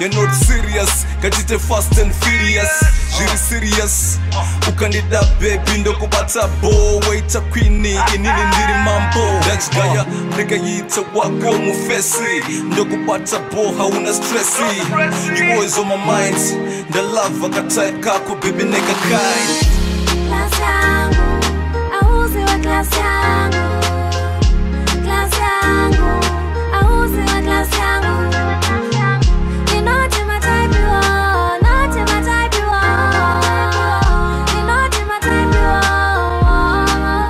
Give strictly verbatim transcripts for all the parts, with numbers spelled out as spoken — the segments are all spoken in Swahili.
you're not serious. Kajite fast and furious. Jiri serious. Ukandida baby ndo kubata bo. Waita queenie inini ndiri mambo. Next gaya nigga yita wako mufesi. Ndo kubata bo hauna stressi. You always on my mind. The love aka type kako baby nigga kind. Class yangu, auzi wa class yangu. Class yangu, auzi wa class yangu. You're not in my type, you are. Not in my type, you are. You're not in my type, you are.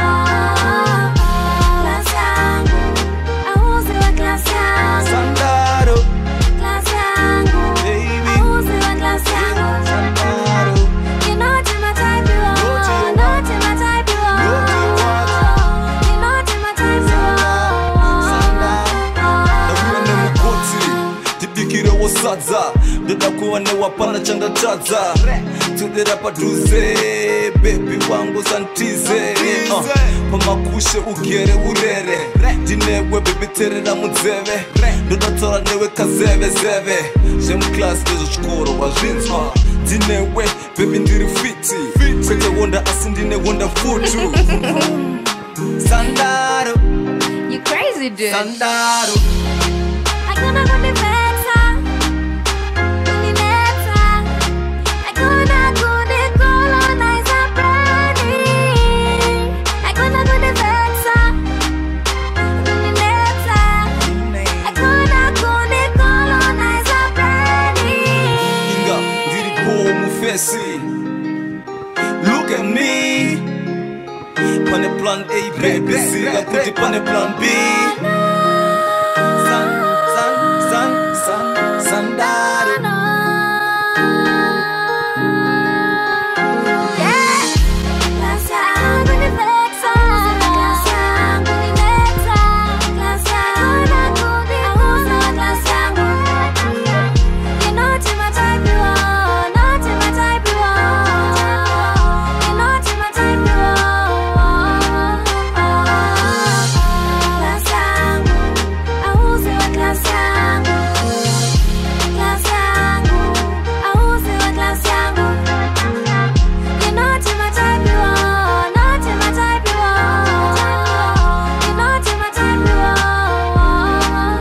Class yangu, auzi wa class yangu. Sandaro, Class yangu, baby. auzi wa class yangu. Sandaro. You're not in my type, you are. Not in my type, you are. You're not in my type, you are. Tipikire wasadza Dada kuwa ne wapana chanda chadza Tudera paduze Baby wangu santize uh, Pamakushe ugere urere Dinewe baby terera muzeve Dada tora newe kazeve zeve Jem class nezo chukoro wajinzwa Dinewe baby ndiri fiti Kwete wonda asindine wonda futu Sandaro You crazy, dude. Sandaro I gonna go the better. Really better. I gonna go the colonize a brandy. I gonna go the better. Really better. I gonna go the colonize a brandy. Inga, diri po mufesi. Look at me. Pane plan A, baby. Siga kuti pane plan B. San, san, san, san, sandaro. Class yangu ni better. Class yangu ni better. Class yangu ni better. Class yangu. You're not in my type, you are. Not in my type, you are. You're not in my type, you are. Class yangu, auzi wa class yangu. Class yangu, auzi wa class yangu. You're not in my type, you are. Not in my type, you are. You're not in my type, you are.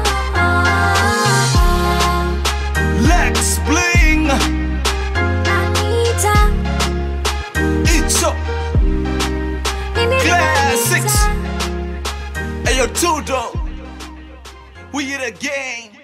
Lex bling. Anita, It's up. ini Classics. Anita. Ayo Tudoor. We it again.